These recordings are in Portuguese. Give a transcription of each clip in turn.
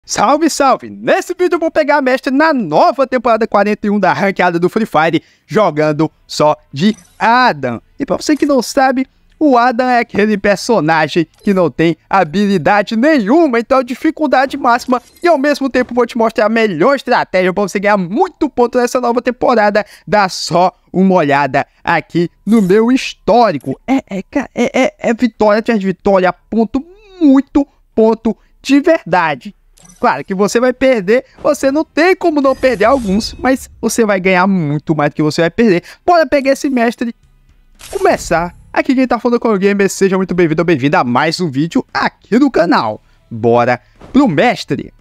Salve, salve! Nesse vídeo eu vou pegar mestre na nova temporada 41 da ranqueada do Free Fire, jogando só de Adam. E pra você que não sabe, o Adam é aquele personagem que não tem habilidade nenhuma, então dificuldade máxima. E ao mesmo tempo vou te mostrar a melhor estratégia pra você ganhar muito ponto nessa nova temporada. Dá só uma olhada aqui no meu histórico. É vitória atrás de vitória, muito ponto de verdade. Claro que você vai perder, você não tem como não perder alguns, mas você vai ganhar muito mais do que você vai perder. Bora pegar esse mestre, começar. Aqui quem tá falando com o Gamer, seja muito bem-vindo ou bem-vinda a mais um vídeo aqui no canal. Bora pro mestre.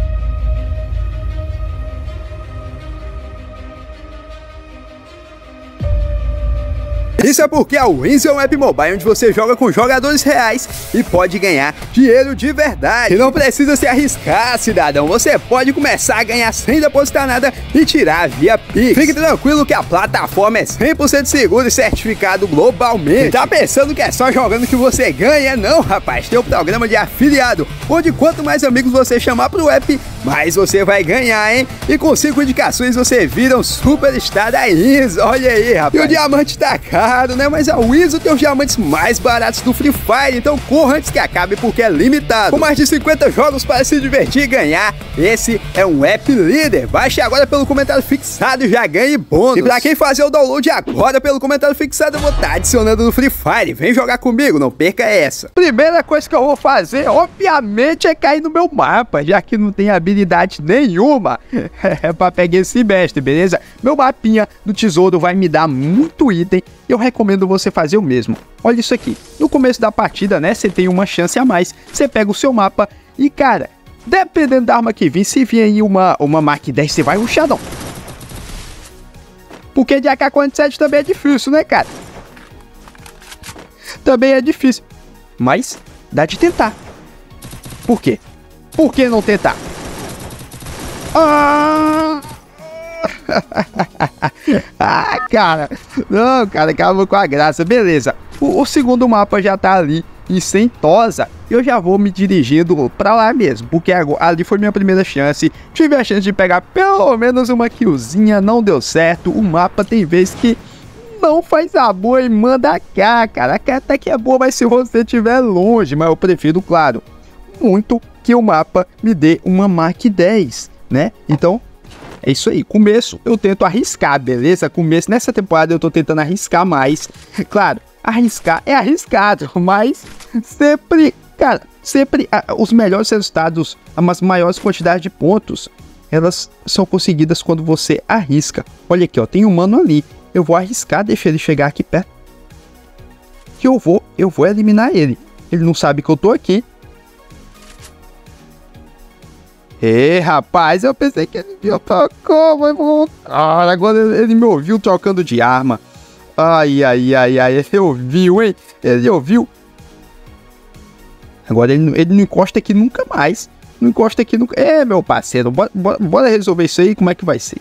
Isso é porque a Wins é um app mobile onde você joga com jogadores reais e pode ganhar dinheiro de verdade. E não precisa se arriscar, cidadão. Você pode começar a ganhar sem depositar nada e tirar via Pix. Fique tranquilo que a plataforma é 100% segura e certificado globalmente. Tá pensando que é só jogando que você ganha? Não, rapaz. Tem um programa de afiliado, onde quanto mais amigos você chamar pro app, mais você vai ganhar, hein? E com 5 indicações você vira um superstar da Wins. Olha aí, rapaz. E o diamante tá caro, né? Mas a Wins tem os diamantes mais baratos do Free Fire, então corra antes que acabe porque é limitado. Com mais de 50 jogos para se divertir e ganhar, esse é um app líder. Baixe agora pelo comentário fixado e já ganhe bônus. E pra quem fazer o download agora pelo comentário fixado, eu vou estar adicionando no Free Fire. Vem jogar comigo, não perca essa. Primeira coisa que eu vou fazer, obviamente, é cair no meu mapa, já que não tem habilidade nenhuma. É pra pegar esse mestre, beleza? Meu mapinha do tesouro vai me dar muito item. Eu recomendo você fazer o mesmo. Olha isso aqui. No começo da partida, né, você tem uma chance a mais. Você pega o seu mapa e, cara, dependendo da arma que vir, se vir aí uma Mark 10, você vai rushadão. Porque de AK-47 também é difícil, né, cara? Também é difícil. Mas dá de tentar. Por quê? Por que não tentar? Cara, não, cara, acabou com a graça. Beleza, o segundo mapa já tá ali em Sentosa. Eu já vou me dirigindo pra lá mesmo, porque ali foi minha primeira chance. Tive a chance de pegar pelo menos uma killzinha, não deu certo. O mapa tem vezes que não faz a boa e manda cá, cara. Até que é boa, mas se você estiver longe. Mas eu prefiro, claro, muito que o mapa me dê uma Mark 10, né? Então é isso aí, começo eu tento arriscar, beleza? Começo nessa temporada eu tô tentando arriscar mais. Claro, arriscar é arriscado, mas sempre, cara, sempre os melhores resultados, as maiores quantidades de pontos, elas são conseguidas quando você arrisca. Olha aqui, ó, tem um mano ali. Eu vou arriscar, deixa ele chegar aqui perto. Que eu vou eliminar ele. Ele não sabe que eu tô aqui. Rapaz, eu pensei que ele me tocou, mas cara, agora ele me ouviu trocando de arma. Ai, ele ouviu, hein? Ele ouviu. Agora ele não encosta aqui nunca mais. Não encosta aqui nunca. Meu parceiro, bora resolver isso aí, como é que vai ser?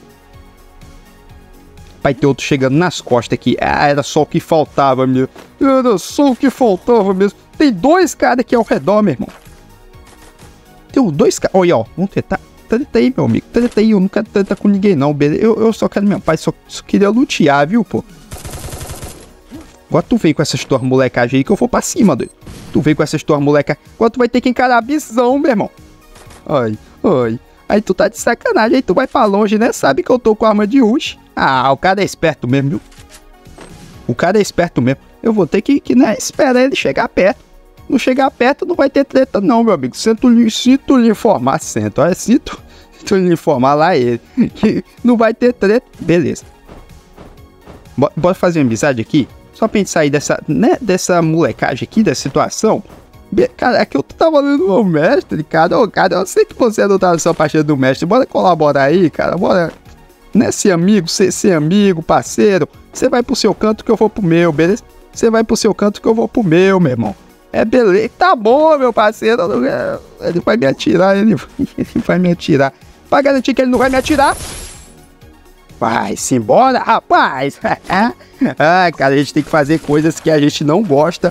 Vai ter outro chegando nas costas aqui. Era só o que faltava mesmo. Era só o que faltava mesmo. Tem dois caras aqui ao redor, meu irmão. Tem dois caras. Olha, ó. Vamos tentar. Treta aí, meu amigo. Treta aí. Eu não quero treta com ninguém, não. Beleza? Eu só quero, meu pai. Só queria lutear, viu, pô? Agora tu vem com essas tuas molecagens aí que eu vou pra cima, doido. Tu vem com essas tuas molecagens. Agora tu vai ter que encarar a visão, meu irmão. Ai. Aí tu tá de sacanagem. Aí tu vai pra longe, né? Sabe que eu tô com arma de rush. O cara é esperto mesmo, viu? O cara é esperto mesmo. Eu vou ter que né, esperar ele chegar perto. Não chegar perto, não vai ter treta não, meu amigo. Se tu lhe informar, se tu lhe informar lá ele, que não vai ter treta, beleza. Bora fazer uma amizade aqui? Só pra gente sair dessa molecagem aqui, dessa situação. Cara, aqui eu tava lendo o meu mestre, cara. Cara, eu sei que você não tá na sua partida do mestre. Bora colaborar aí, cara. Bora, né, ser amigo, parceiro. Você vai pro seu canto que eu vou pro meu, beleza? Você vai pro seu canto que eu vou pro meu irmão. Beleza, tá bom, meu parceiro. Ele vai me atirar, ele vai me atirar. Pra garantir que ele não vai me atirar, vai-se embora, rapaz. Cara, a gente tem que fazer coisas que a gente não gosta,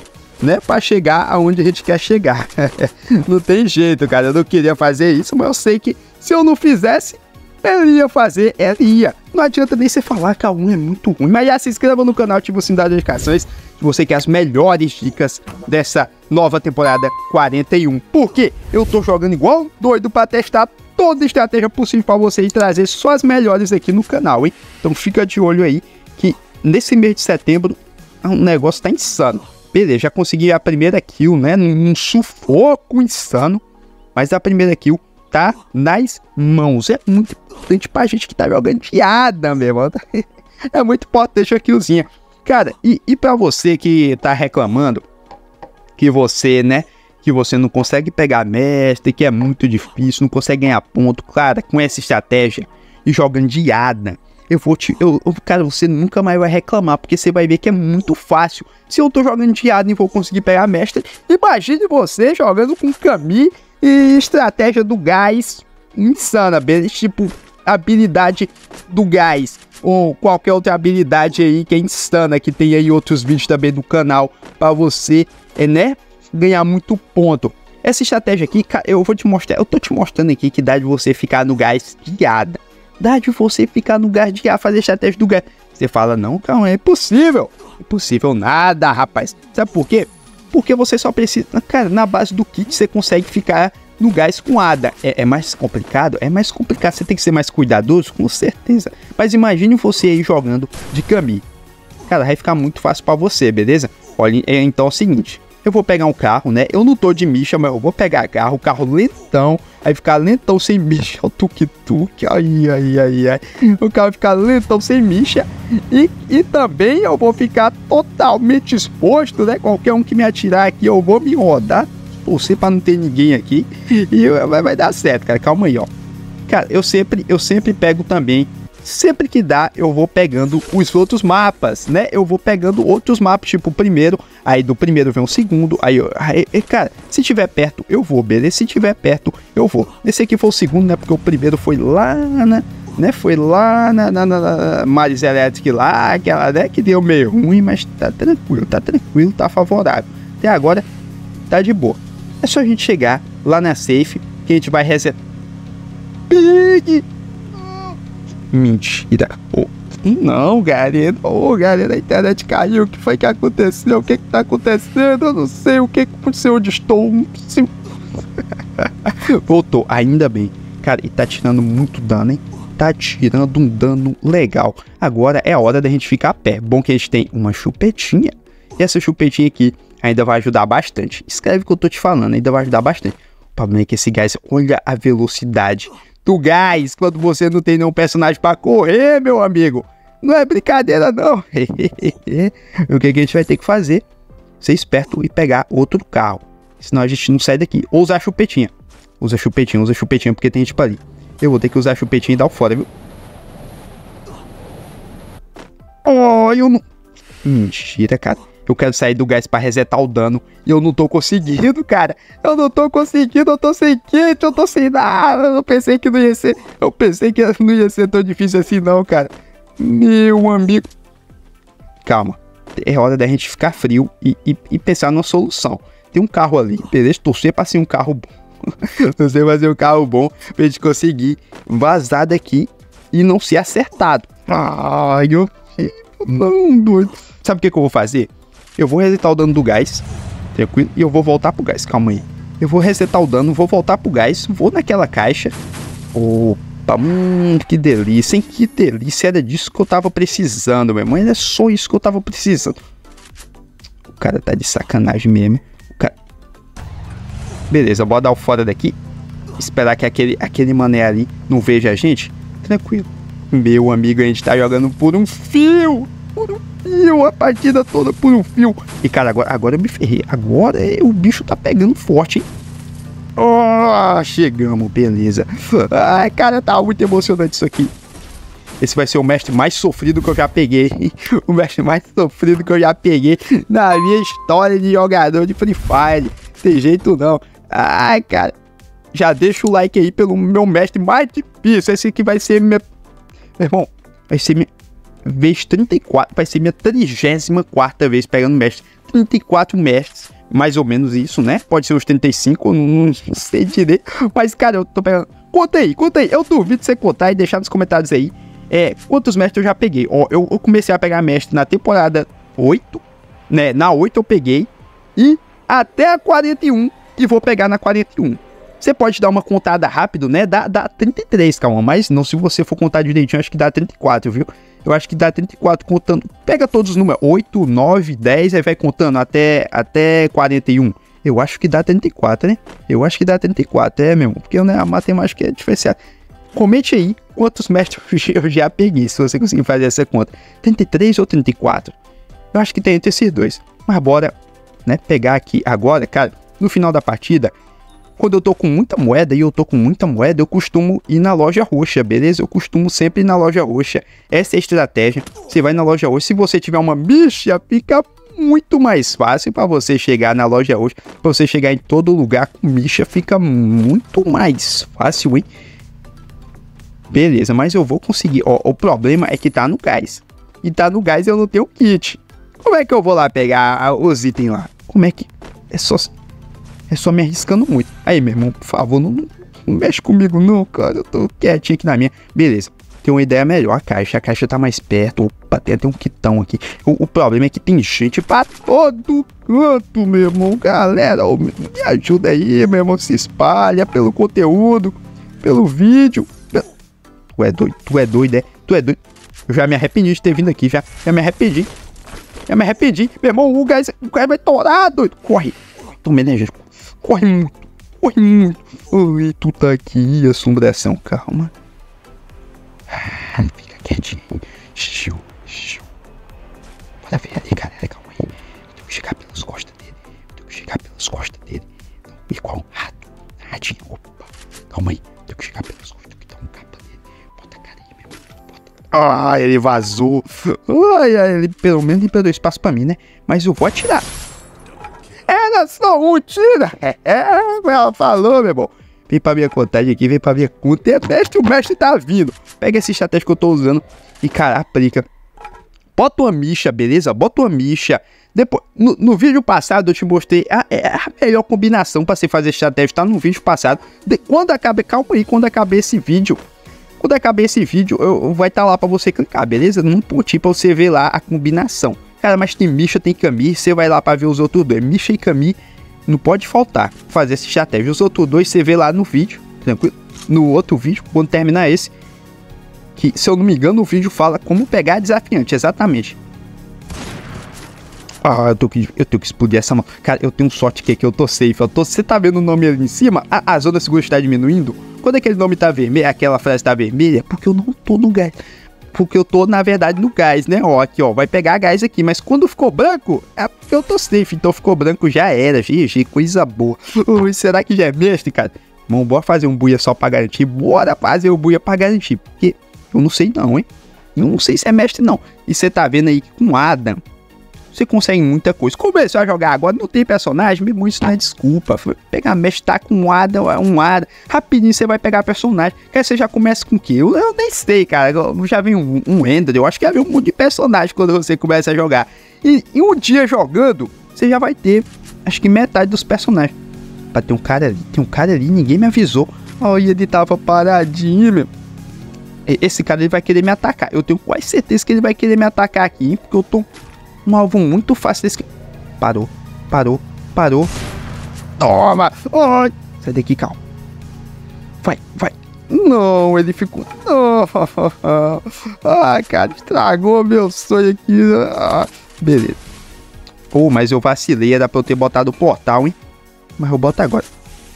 né? Pra chegar aonde a gente quer chegar. Não tem jeito, cara. Eu não queria fazer isso, mas eu sei que se eu não fizesse, ele ia fazer, ele ia. Não adianta nem você falar que a 1 é muito ruim. Mas já se inscreva no canal, ativa o sininho das notificações, se você quer as melhores dicas dessa nova temporada 41. Porque eu tô jogando igual doido pra testar toda a estratégia possível pra você e trazer só as melhores aqui no canal, hein? Então fica de olho aí, que nesse mês de setembro o negócio tá insano. Beleza, já consegui a primeira kill, né? Num sufoco insano. Mas a primeira kill tá nas mãos. É muito importante pra gente que tá jogando piada, meu irmão. É muito importante a killzinha. Cara, e pra você que tá reclamando que você, né, que você não consegue pegar mestre, que é muito difícil, não consegue ganhar ponto, cara, com essa estratégia e jogando de Adam, cara, você nunca mais vai reclamar, porque você vai ver que é muito fácil. Se eu tô jogando de Adam e vou conseguir pegar mestre, imagine você jogando com Camille e estratégia do gás insana, tipo habilidade do gás ou qualquer outra habilidade aí que é insana, que tem aí outros vídeos também do canal pra você, né, ganhar muito ponto. Essa estratégia aqui, eu vou te mostrar, eu tô te mostrando aqui que dá de você ficar no gás de Ada. Dá de você ficar no gás de Ada, fazer estratégia do gás. Você fala, não, calma, é impossível. Impossível nada, rapaz. Sabe por quê? Porque você só precisa, cara, na base do kit você consegue ficar no gás com Ada. É mais complicado? É mais complicado, você tem que ser mais cuidadoso, com certeza. Mas imagine você aí jogando de Camille. Cara, vai ficar muito fácil pra você, beleza? Olha, então é o seguinte, eu vou pegar um carro, né? Eu não tô de micha, mas eu vou pegar o carro lentão, aí ficar lentão sem micha, o tuk-tuk, ai. O carro ficar lentão sem micha, e também eu vou ficar totalmente exposto, né? Qualquer um que me atirar aqui, eu vou me rodar, torcer pra não ter ninguém aqui, e vai dar certo, cara, calma aí, ó. Cara, eu sempre pego também, sempre que dá, eu vou pegando os outros mapas, né? Eu vou pegando outros mapas, tipo o primeiro, aí do primeiro vem o segundo, aí, cara, se tiver perto, eu vou, beleza? Se tiver perto, eu vou. Esse aqui foi o segundo, né? Porque o primeiro foi lá, né? Foi lá na Maris Electric lá, aquela, né? Que deu meio ruim, mas tá tranquilo, tá favorável. Até agora, tá de boa. É só a gente chegar lá na safe, que a gente vai resetar. Mentira. Não, galera. Galera, a internet caiu. O que foi que aconteceu? O que tá acontecendo? Eu não sei o que aconteceu. Onde estou? Voltou. Ainda bem. Cara, e tá tirando muito dano, hein? Tá tirando um dano legal. Agora é a hora da gente ficar a pé. Bom que a gente tem uma chupetinha. E essa chupetinha aqui ainda vai ajudar bastante. Escreve o que eu tô te falando. Ainda vai ajudar bastante. O problema é que esse gás, olha a velocidade do gás, quando você não tem nenhum personagem pra correr, meu amigo. Não é brincadeira, não. O que a gente vai ter que fazer? Ser esperto e pegar outro carro. Senão a gente não sai daqui. Ou usar a chupetinha. Usa a chupetinha, porque tem gente pra ali. Eu vou ter que usar a chupetinha e dar o fora, viu? Oh, eu não... Mentira, cara. Eu quero sair do gás pra resetar o dano. E eu não tô conseguindo, cara. Eu não tô conseguindo. Eu tô sem kit. Eu tô sem nada. Eu pensei que não ia ser. Eu pensei que não ia ser tão difícil assim, não, cara. Meu amigo. Calma. É hora da gente ficar frio e pensar numa solução. Tem um carro ali. Beleza? Torcer pra ser um carro bom. Torcer pra ser um carro bom. Pra gente conseguir vazar daqui e não ser acertado. Ai, eu... Não, doido. Sabe o que eu vou fazer? Eu vou resetar o dano do gás, tranquilo, e eu vou voltar pro gás, calma aí. Eu vou resetar o dano, vou voltar pro gás, vou naquela caixa. Opa, que delícia, hein? Que delícia, era disso que eu tava precisando, meu irmão. Era só isso que eu tava precisando. O cara tá de sacanagem mesmo. O cara... Beleza, bora dar o fora daqui. Esperar que aquele mané ali não veja a gente. Tranquilo. Meu amigo, a gente tá jogando por um fio. Por um fio, a partida toda por um fio. E cara, agora eu me ferrei. Agora o bicho tá pegando forte, hein? Oh, chegamos, beleza. Ai, cara, tá muito emocionante isso aqui. Esse vai ser o mestre mais sofrido que eu já peguei. O mestre mais sofrido que eu já peguei na minha história de jogador de Free Fire. Tem jeito não. Ai, cara. Já deixa o like aí pelo meu mestre mais difícil. Esse aqui vai ser minha... Meu irmão, vai ser minha... Vez 34, vai ser minha 34ª vez pegando mestre. 34 mestres mais ou menos isso, né? Pode ser uns 35, não sei direito. Mas, cara, eu tô pegando... Conta aí. Eu duvido você contar e deixar nos comentários aí. Quantos mestres eu já peguei? Ó, eu comecei a pegar mestre na temporada 8, né? Na 8 eu peguei. E até a 41. E vou pegar na 41. Você pode dar uma contada rápido, né? Dá 33, calma. Mas não, se você for contar direitinho, acho que dá 34, viu? Eu acho que dá 34 contando. Pega todos os números. 8, 9, 10, aí vai contando até 41. Eu acho que dá 34, né? Eu acho que dá 34, meu irmão. Porque, né, a matemática é diferenciada. Comente aí quantos mestres eu já peguei, se você conseguir fazer essa conta. 33 ou 34? Eu acho que tem entre esses dois. Mas bora, né, pegar aqui agora, cara, no final da partida. Quando eu tô com muita moeda, eu costumo ir na loja roxa, beleza? Eu costumo sempre ir na loja roxa. Essa é a estratégia. Você vai na loja roxa. Se você tiver uma bicha, fica muito mais fácil para você chegar na loja roxa. Para você chegar em todo lugar com bicha, fica muito mais fácil, hein? Beleza, mas eu vou conseguir. Ó, o problema é que tá no gás. E tá no gás eu não tenho kit. Como é que eu vou lá pegar os itens lá? Como é que... É só me arriscando muito. Aí, meu irmão, por favor, não mexe comigo não, cara. Eu tô quietinho aqui na minha. Beleza. Tem uma ideia melhor. A caixa tá mais perto. Opa, tem até um quitão aqui. O problema é que tem gente pra todo canto, meu irmão. Galera, me ajuda aí, meu irmão. Se espalha pelo conteúdo, pelo vídeo. Tu é doido, é? Tu é doido. Eu já me arrependi de ter vindo aqui, já me arrependi. Meu irmão, o gás vai torar, doido. Corre. Tomei energético. Corre muito. Oi, tu tá aqui, assombração. Calma. Fica quietinho. Xiu. Bora ver ali, galera. Calma aí. Tenho que chegar pelas costas dele. Igual um rato. Ratinho. Opa. Calma aí. Tenho que chegar pelas costas. Tenho que dar um capa nele. Bota a cara aí, meu irmão. Ah, ele vazou. Ai, ele pelo menos liberou espaço pra mim, né? Mas eu vou atirar. Era só um tiro. Ela falou, meu irmão. Vem pra minha contagem aqui, vem pra minha conta. O mestre tá vindo. Pega essa estratégia que eu tô usando e, cara, aplica. Bota uma micha, beleza? Bota uma micha. Depois, no vídeo passado eu te mostrei a melhor combinação pra você fazer estratégia. Tá no vídeo passado. Quando acabar esse vídeo, vai estar lá pra você clicar, beleza? Num pontinho pra você ver lá a combinação. Cara, mas tem Misha, tem Kami, você vai lá pra ver os outros dois. Misha e Kami, não pode faltar fazer essa estratégia. Os outros dois você vê lá no vídeo, tranquilo? No outro vídeo, quando terminar esse, que, se eu não me engano, o vídeo fala como pegar desafiante, exatamente. Ah, eu tenho que explodir essa mão. Cara, eu tenho sorte que eu tô safe. Você tá vendo o nome ali em cima? A zona segura está diminuindo. Quando aquele nome tá vermelho, aquela frase tá vermelha, porque eu não tô no gás. Porque eu tô, na verdade, no gás, né? Ó, aqui, ó, vai pegar gás aqui. Mas quando ficou branco, é porque eu tô safe. Então ficou branco, já era. GG, coisa boa. Será que já é mestre, cara? Vamos, bora fazer um buia só pra garantir. Bora fazer o buia pra garantir. Porque eu não sei não, hein? Eu não sei se é mestre, não. E você tá vendo aí que com Adam, você consegue muita coisa. Começou a jogar agora, não tem personagem, mesmo isso não é desculpa. Pegar mestre, tá com um Adam, rapidinho você vai pegar personagem. Quer você já começa com o quê? Eu nem sei, cara. Eu já vi um Ender, eu acho que já vi um monte de personagem quando você começa a jogar. E um dia jogando, você já vai ter, acho que metade dos personagens. Pá, tem um cara ali, ninguém me avisou. Olha, ele tava paradinho, meu. Esse cara, ele vai querer me atacar. Eu tenho quase certeza que ele vai querer me atacar aqui, hein, porque eu tô um alvo muito fácil desse... Parou. Toma! Oh, sai daqui, calma. Vai. Não, ele ficou... Não. Ah, cara, estragou meu sonho aqui. Beleza. Mas eu vacilei, era pra eu ter botado o portal, hein? Mas eu boto agora.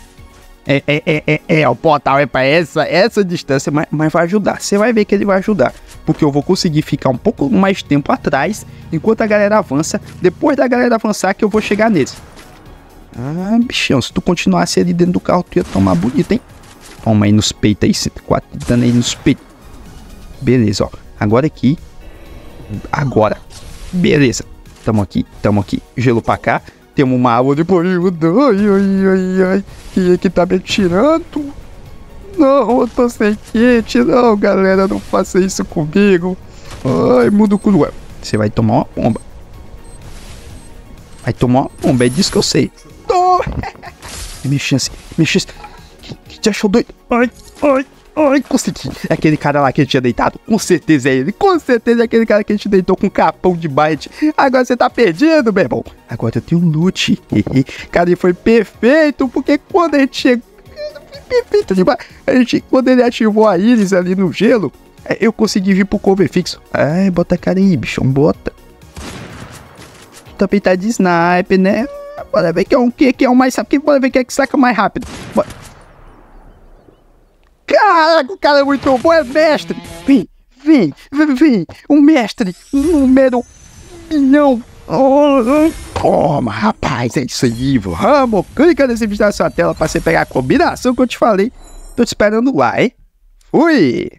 O portal é pra essa distância, mas vai ajudar. Você vai ver que ele vai ajudar. Porque eu vou conseguir ficar um pouco mais tempo atrás, enquanto a galera avança. Depois da galera avançar que eu vou chegar neles. Ah, bichão, se tu continuasse ali dentro do carro, tu ia tomar bonito, hein? Toma aí nos peitos aí, 104, dando aí nos peitos. Beleza, ó. Agora aqui. Agora. Beleza. Tamo aqui. Gelo pra cá. Temos uma árvore por aí. Ai. Quem é que tá me tirando? Não, eu tô sem kit. Não, galera, não faça isso comigo. Ai, muda o cu. Você vai tomar uma bomba. Vai tomar uma bomba, é disso que eu sei. Toma! Minha chance, minha chance. Que te achou doido? Ai, ai, ai, consegui. É aquele cara lá que a gente tinha deitado. Com certeza é ele. Com certeza é aquele cara que a gente deitou com um capão de bite. Agora você tá perdido, meu irmão. Agora eu tenho um loot. Cara, ele foi perfeito, porque quando a gente chegou... Perfeito demais. Quando ele ativou a íris ali no gelo, eu consegui vir pro cover fixo. Ai, bota a cara aí, bichão, bota. Também tá de sniper, né? Bora ver que é o mais rápido. Bora ver quem é que saca mais rápido. Bora. Caraca, o cara é muito bom, é mestre. Vem. Um mestre. Um número 1 milhão. Toma, rapaz, é isso aí, vamos. Clica nesse vídeo na sua tela pra você pegar a combinação que eu te falei. Tô te esperando lá, hein? Fui!